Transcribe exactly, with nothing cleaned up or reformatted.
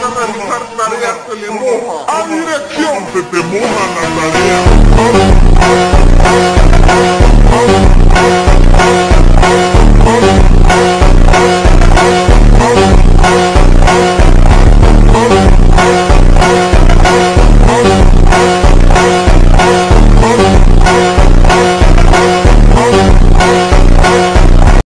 realizar tareas se le moja. A dirección se te moja la tarea.